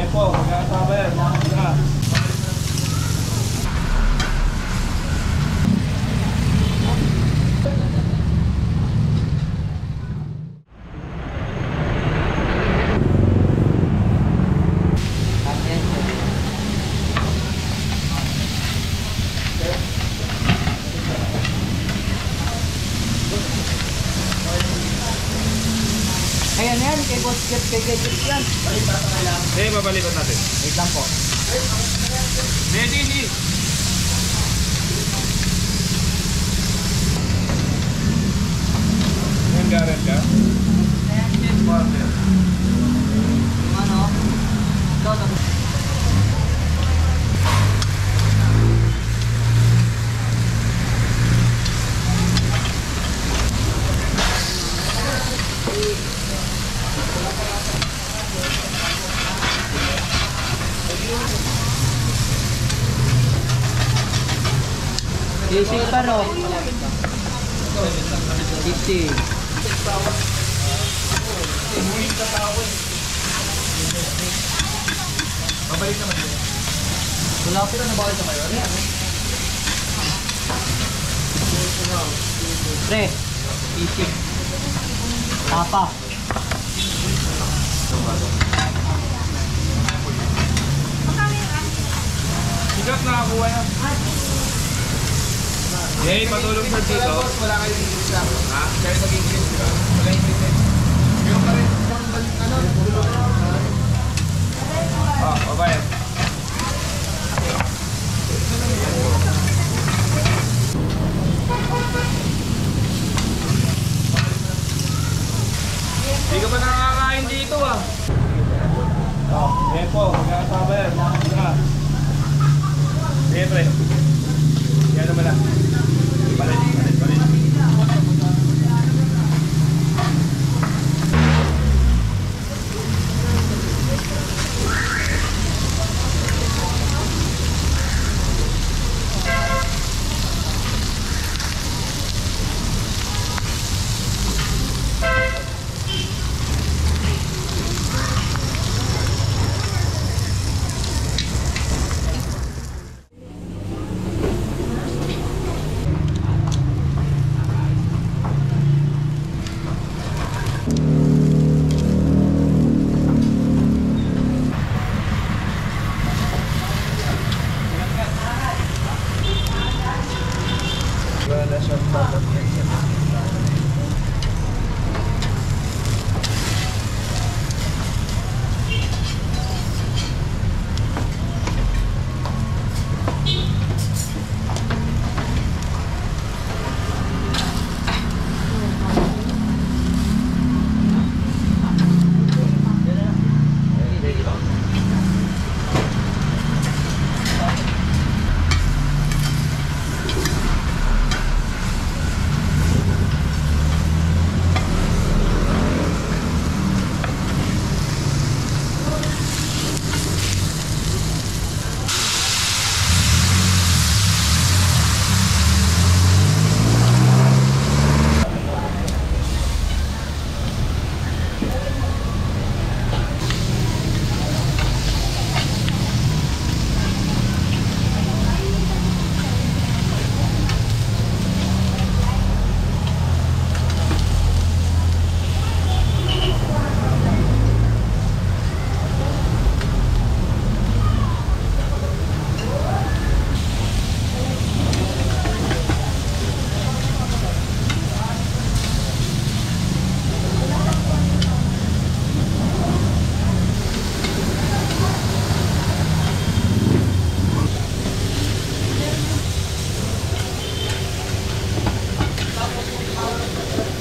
po, magkakasama yan. Mga Ayan yan, kay Boss Jeff, kay Jeff yan. babalikan natin. Wait lang po. Ready. Yan, Garen ka? Yung ano? Ikaw na. Sisig pa no? 50. Babalik naman din. Wala ko na bakit naman yun? Pre, sisig. Tapa. Sigat nakakuha yan. Yay, patulong sa dito. Wala kayong English lang. Ha? Kaya nag-English ka. Wala English eh. Yung pa rin. Babayan. Hindi ka pa nakakain dito ah. Yan po, magkakasama yan. Siyempre. Yan naman lang. Palit.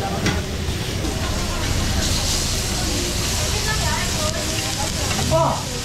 Oh!